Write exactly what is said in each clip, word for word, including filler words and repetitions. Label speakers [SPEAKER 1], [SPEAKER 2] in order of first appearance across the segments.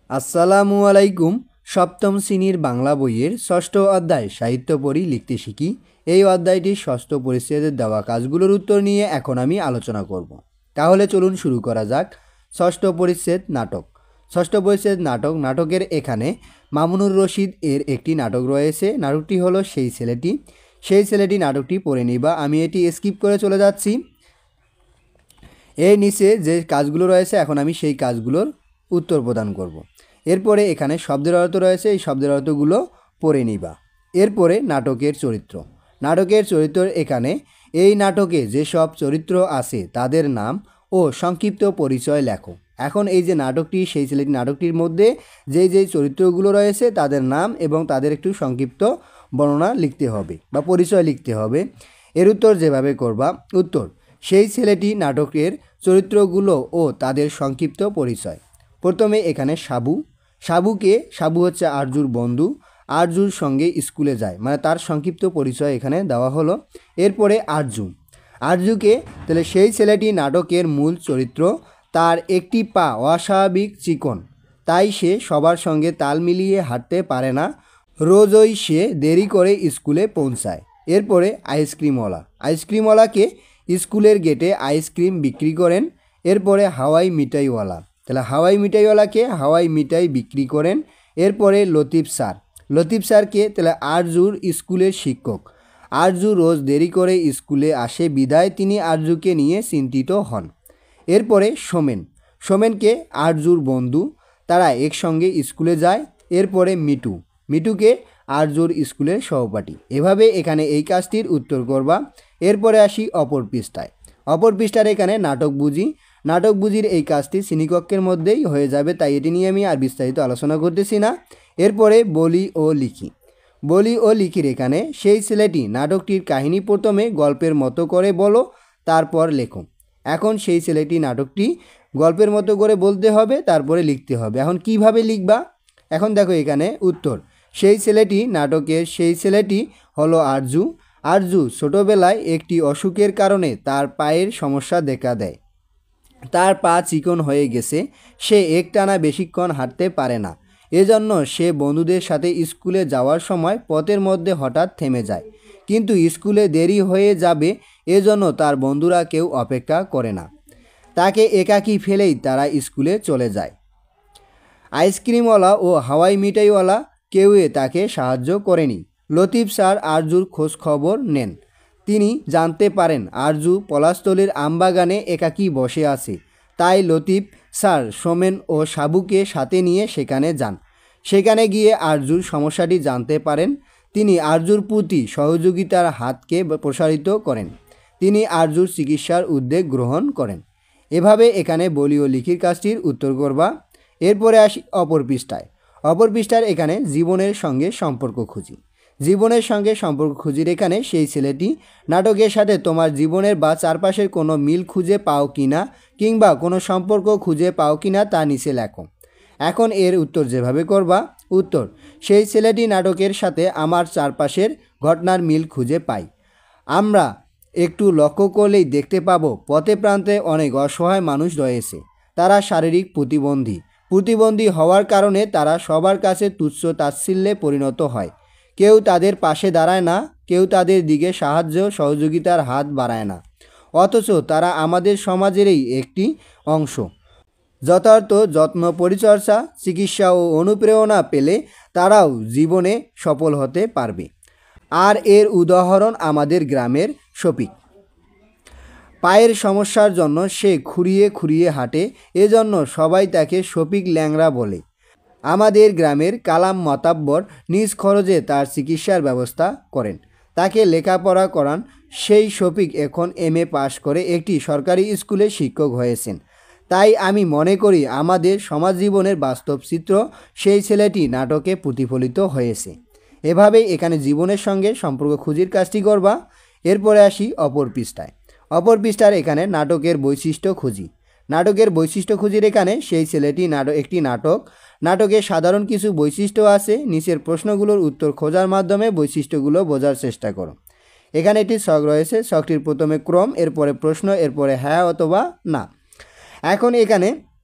[SPEAKER 1] আসসালামু আলাইকুম। সপ্তম শ্রেণীর বাংলা বইয়ের ষষ্ঠ অধ্যায় সাহিত্য পড়ি লিখতে শিখি এই অধ্যায়টির ষষ্ঠ পরিচ্ছেদের দেওয়া কাজগুলোর উত্তর নিয়ে এখন আমি আলোচনা করব। তাহলে চলুন শুরু করা যাক। ষষ্ঠ পরিচ্ছেদ নাটক। ষষ্ঠ পরিচ্ছেদ নাটক। নাটকের এখানে মামুনুর রশিদ এর একটি নাটক রয়েছে। নাটকটি হলো সেই ছেলেটি। সেই ছেলেটি নাটকটি পড়ে নিবা। আমি এটি স্কিপ করে চলে যাচ্ছি। এর নিচে যে কাজগুলো রয়েছে এখন আমি সেই কাজগুলোর উত্তর প্রদান করব। এরপরে এখানে শব্দের অর্থ রয়েছে, এই শব্দের অর্থগুলো পড়ে নিবা। এরপরে নাটকের চরিত্র। নাটকের চরিত্র এখানে এই নাটকে যেসব চরিত্র আছে তাদের নাম ও সংক্ষিপ্ত পরিচয় লেখো। এখন এই যে নাটকটি সেই ছেলেটি নাটকটির মধ্যে যেই যেই চরিত্রগুলো রয়েছে তাদের নাম এবং তাদের একটু সংক্ষিপ্ত বর্ণনা লিখতে হবে বা পরিচয় লিখতে হবে। এর উত্তর যেভাবে করবা, উত্তর সেই ছেলেটি নাটকের চরিত্রগুলো ও তাদের সংক্ষিপ্ত পরিচয়। প্রথমে এখানে সাবু। সাবুকে সাবু হচ্ছে আরজুর বন্ধু। আরজুর সঙ্গে স্কুলে যায়, মানে তার সংক্ষিপ্ত পরিচয় এখানে দেওয়া হলো। এরপরে আরজু। আরজুকে তাহলে সেই ছেলেটি নাটকের মূল চরিত্র। তার একটি পা অস্বাভাবিক চিকন, তাই সে সবার সঙ্গে তাল মিলিয়ে হাঁটতে পারে না। রোজই সে দেরি করে স্কুলে পৌঁছায়। এরপরে আইসক্রিমওয়ালা। আইসক্রিমওয়ালাকে স্কুলের গেটে আইসক্রিম বিক্রি করেন। এরপরে হাওয়াই মিঠাইওয়ালা। তাহলে হাওয়াই মিঠাইওয়ালাকে হাওয়াই মিঠাই বিক্রি করেন। এরপরে লতিফ স্যার। লতিফ স্যারকে তাহলে আরজুর স্কুলের শিক্ষক। আরজু রোজ দেরি করে স্কুলে আসে বিদায় তিনি আরজুকে নিয়ে চিন্তিত হন। এরপরে সোমেন। সোমেনকে আরজুর বন্ধু, তারা একসঙ্গে স্কুলে যায়। এরপরে মিটু। মিটুকে আরজুর স্কুলের সহপাঠী। এভাবে এখানে এই কাজটির উত্তর করবা। এরপরে আসি অপর পৃষ্ঠায়। অপর পৃষ্ঠার এখানে নাটক বুঝি। নাটক বুঝির এই কাজটি শ্রেণীকক্ষের মধ্যেই হয়ে যাবে, তাই এটি নিয়ে আমি আর বিস্তারিত আলোচনা করতেছি না। এরপরে বলি ও লিখি। বলি ও লিখির এখানে সেই ছেলেটি নাটকটির কাহিনী প্রথমে গল্পের মতো করে বলো, তারপর লেখো। এখন সেই ছেলেটি নাটকটি গল্পের মতো করে বলতে হবে, তারপরে লিখতে হবে। এখন কিভাবে লিখবা? এখন দেখো এখানে উত্তর। সেই ছেলেটি নাটকের সেই ছেলেটি হলো আরজু। আরজু ছোটোবেলায় একটি অসুখের কারণে তার পায়ের সমস্যা দেখা দেয়। তার পা চিকন হয়ে গেছে, সে একটানা বেশিক্ষণ হাঁটতে পারে না। এজন্য সে বন্ধুদের সাথে স্কুলে যাওয়ার সময় পথের মধ্যে হঠাৎ থেমে যায়। কিন্তু স্কুলে দেরি হয়ে যাবে এজন্য তার বন্ধুরা কেউ অপেক্ষা করে না। তাকে একাকী ফেলেই তারা স্কুলে চলে যায়। আইসক্রিমওয়ালা ও হাওয়াই মিঠাইওয়ালা কেউই তাকে সাহায্য করেনি। লতিফ স্যার আরজুর খোঁজ খবর নেন। তিনি জানতে পারেন আরজু পলাশতলির আমবাগানে একাকী বসে আছে। তাই লতিফ স্যার সোমেন ও সাবুকে সাথে নিয়ে সেখানে যান। সেখানে গিয়ে আরজুর সমস্যাটি জানতে পারেন। তিনি আরজুর প্রতি সহযোগিতার হাতকে প্রসারিত করেন। তিনি আরজুর চিকিৎসার উদ্যোগ গ্রহণ করেন। এভাবে এখানে বলি ও লিখির কাজটির উত্তর করবা। এরপরে আসি অপর পৃষ্ঠায়। অপর পৃষ্ঠার এখানে জীবনের সঙ্গে সম্পর্ক খুঁজি। জীবনের সঙ্গে সম্পর্ক খুঁজির এখানে সেই ছেলেটি নাটকের সাথে তোমার জীবনের বা চারপাশের কোনো মিল খুঁজে পাও কি না, কিংবা কোনো সম্পর্ক খুঁজে পাও কি না তা নিচে লেখো। এখন এর উত্তর যেভাবে করবা, উত্তর সেই ছেলেটি নাটকের সাথে আমার চারপাশের ঘটনার মিল খুঁজে পাই। আমরা একটু লক্ষ্য করলেই দেখতে পাবো পথে প্রান্তে অনেক অসহায় মানুষ রয়েছে। তারা শারীরিক প্রতিবন্ধী। প্রতিবন্ধী হওয়ার কারণে তারা সবার কাছে তুচ্ছ তাচ্ছিল্যে পরিণত হয়। কেউ তাদের পাশে দাঁড়ায় না, কেউ তাদের দিকে সাহায্য সহযোগিতার হাত বাড়ায় না। অথচ তারা আমাদের সমাজেরই একটি অংশ। যথার্থ যত্ন, পরিচর্যা, চিকিৎসা ও অনুপ্রেরণা পেলে তারাও জীবনে সফল হতে পারবে। আর এর উদাহরণ আমাদের গ্রামের শফিক। পায়ের সমস্যার জন্য সে খুঁড়িয়ে খুঁড়িয়ে হাঁটে, এজন্য সবাই তাকে শফিক ল্যাংড়া বলে। আমাদের গ্রামের কালাম মাতাব্বর নিজ খরচে তার চিকিৎসার ব্যবস্থা করেন, তাকে লেখাপড়া করান। সেই শফিক এখন এম এ পাশ করে একটি সরকারি স্কুলে শিক্ষক হয়েছেন। তাই আমি মনে করি আমাদের সমাজ জীবনের বাস্তব চিত্র সেই ছেলেটি নাটকে প্রতিফলিত হয়েছে। এভাবেই এখানে জীবনের সঙ্গে সম্পর্ক খুঁজির কাজটি করবা। এরপরে আসি অপর পৃষ্ঠায়। অপর পৃষ্ঠার এখানে নাটকের বৈশিষ্ট্য খুঁজি। নাটকের বৈশিষ্ট্য খুঁজির এখানে সেই ছেলেটি নাটক একটি নাটক। নাটকের সাধারণ কিছু বৈশিষ্ট্য আছে। নিচের প্রশ্নগুলোর উত্তর খোঁজার মাধ্যমে বৈশিষ্ট্যগুলো বোঝার চেষ্টা করো। এখানে একটি ছক রয়েছে। ছকটির প্রথমে ক্রম, এরপরে প্রশ্ন, এরপরে হ্যাঁ অথবা না। এখন এখানে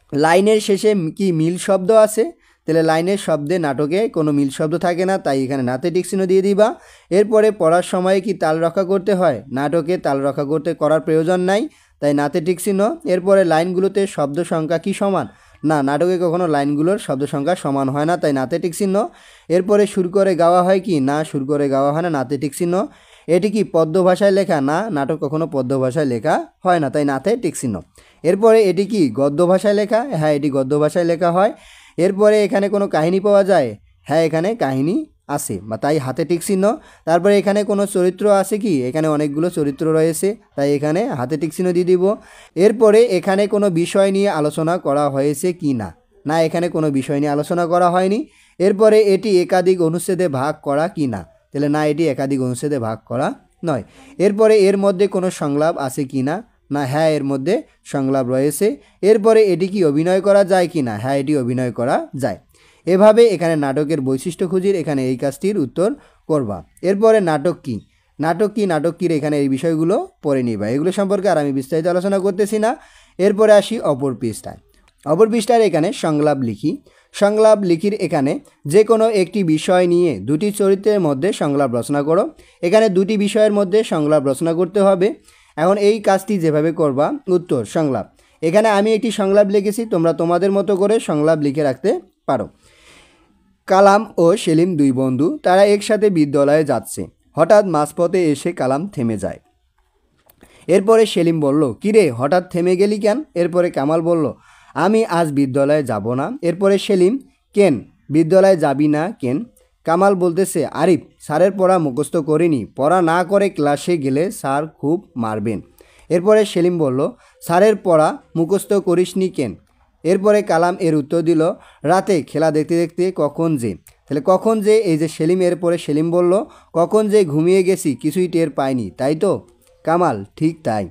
[SPEAKER 1] লাইনের শেষে কি মিল শব্দ আছে? তাহলে লাইনের শব্দে নাটকে কোনো মিল শব্দ থাকে না, তাই এখানে নাতে টিক চিহ্ন দিয়ে দিবা। এরপরে পড়ার সময় কি তাল রক্ষা করতে হয়? নাটকে তাল রক্ষা করতে করার প্রয়োজন নাই, তাই নাতে টিক চিহ্ন। এরপরে লাইনগুলোতে শব্দ সংখ্যা কি সমান? না, নাটকে কখনো লাইনগুলোর শব্দ সংখ্যা সমান হয় না, তাই নাতে টিক চিহ্ন। এরপরে সুর করে গাওয়া হয় কি? না, সুর করে গাওয়া হয় না, নাতে টিক চিহ্ন। এটি কি পদ্য ভাষায় লেখা? না, নাটক কখনো পদ্য ভাষায় লেখা হয় না, তাই নাতে টিক চিহ্ন। এরপরে এটি কি গদ্য ভাষায় লেখা? হ্যাঁ, এটি গদ্য ভাষায় লেখা হয়। এরপরে এখানে কোনো কাহিনী পাওয়া যায়? হ্যাঁ, এখানে কাহিনী আছে, বা তাই হাতে টিক চিহ্ন। তারপরে এখানে কোনো চরিত্র আছে কি? এখানে অনেকগুলো চরিত্র রয়েছে, তাই এখানে হাতে টিক চিহ্ন দিয়ে দিব। এরপরে এখানে কোনো বিষয় নিয়ে আলোচনা করা হয়েছে কি? না, না, এখানে কোনো বিষয় নিয়ে আলোচনা করা হয়নি। এরপরে এটি একাধিক অনুচ্ছেদে ভাগ করা কি? না, তাহলে না, এটি একাধিক অনুচ্ছেদে ভাগ করা নয়। এরপরে এর মধ্যে কোনো সংলাপ আছে কি? না, না, হ্যাঁ, এর মধ্যে সংলাপ রয়েছে। এরপরে এটি কি অভিনয় করা যায় কি? না, হ্যাঁ, এটি অভিনয় করা যায়। এভাবে এখানে নাটকের বৈশিষ্ট্য খুঁজির এখানে এই কাজটির উত্তর করবা। এরপরে নাটক কি? নাটক কি নাটক কির এখানে এই বিষয়গুলো পড়ে নিবা। এগুলো সম্পর্কে আর আমি বিস্তারিত আলোচনা করতেছি না। এরপরে আসি অপর পৃষ্ঠায়। অপর পৃষ্ঠার এখানে সংলাপ লিখি। সংলাপ লিখির এখানে যে কোনো একটি বিষয় নিয়ে দুটি চরিত্রের মধ্যে সংলাপ রচনা করো। এখানে দুটি বিষয়ের মধ্যে সংলাপ রচনা করতে হবে। এখন এই কাজটি যেভাবে করবা, উত্তর সংলাপ। এখানে আমি একটি সংলাপ লিখেছি, তোমরা তোমাদের মতো করে সংলাপ লিখে রাখতে পারো। কালাম ও সেলিম দুই বন্ধু, তারা একসাথে বিদ্যালয়ে যাচ্ছে। হঠাৎ মাঝপথে এসে কালাম থেমে যায়। এরপরে সেলিম বলল, কিরে হঠাৎ থেমে গেলি কেন? এরপরে কামাল বলল, আমি আজ বিদ্যালয়ে যাব না। এরপরে সেলিম, কেন বিদ্যালয়ে যাবি না কেন? কামাল বলতেছে, আরিফ স্যারের পড়া মুখস্থ করিনি, পড়া না করে ক্লাসে গেলে স্যার খুব মারবেন। এরপরে সেলিম বলল, স্যারের পড়া মুখস্থ করিসনি কেন? এরপরে কালাম এর উত্তর দিল, রাতে খেলা দেখতে দেখতে কখন যে। তাহলে কখন যে, এই যে সেলিম, এরপরে সেলিম বলল, কখন যে ঘুমিয়ে গেছি কিছুই টের পাইনি, তাই তো? কামাল, ঠিক তাই।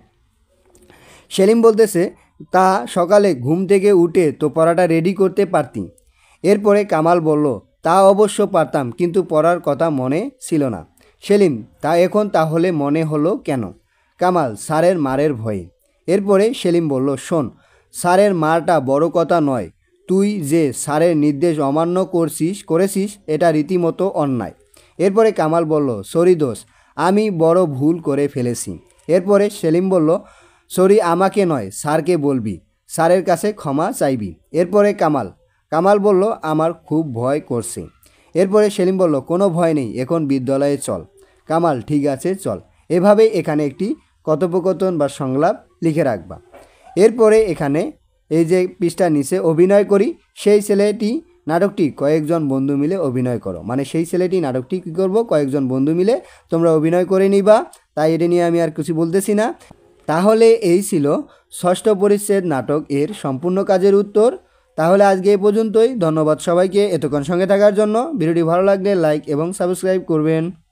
[SPEAKER 1] সেলিম বলতেছে, তা সকালে ঘুম থেকে উঠে তো পড়াটা রেডি করতে পারতি। এরপরে কামাল বলল, তা অবশ্য পারতাম, কিন্তু পড়ার কথা মনে ছিল না। সেলিম, তা এখন তাহলে মনে হলো কেন? কামাল, স্যারের মারের ভয়ে। এরপরে সেলিম বলল, শোন, স্যারের মারটা বড় কথা নয়, তুই যে স্যারের নির্দেশ অমান্য করছিস করেছিস এটা রীতিমতো অন্যায়। এরপরে কামাল বলল, সরি দোষ, আমি বড় ভুল করে ফেলেছি। এরপরে সেলিম বলল, সরি আমাকে নয়, স্যারকে বলবি, স্যারের কাছে ক্ষমা চাইবি। এরপরে কামাল কামাল বলল, আমার খুব ভয় করছে। এরপরে সেলিম বলল, কোনো ভয় নেই, এখন বিদ্যালয়ে চল। কামাল, ঠিক আছে চল। এভাবে এখানে একটি কথোপকথন বা সংলাপ লিখে রাখবা। এরপরে এখানে এই যে পৃষ্ঠার নিচে অভিনয় করি, সেই ছেলেটি নাটকটি কয়েকজন বন্ধু মিলে অভিনয় করো। মানে সেই ছেলেটি নাটকটি কী করবো, কয়েকজন বন্ধু মিলে তোমরা অভিনয় করে নিবা। তাই এটা নিয়ে আমি আর কিছু বলতেছি না। তাহলে এই ছিল ষষ্ঠ পরিচ্ছেদ নাটক এর সম্পূর্ণ কাজের উত্তর। তাহলে আজকে এই পর্যন্তই। ধন্যবাদ সবাইকে এতক্ষণ সঙ্গে থাকার জন্য। ভিডিওটি ভালো লাগলে লাইক এবং সাবস্ক্রাইব করবেন।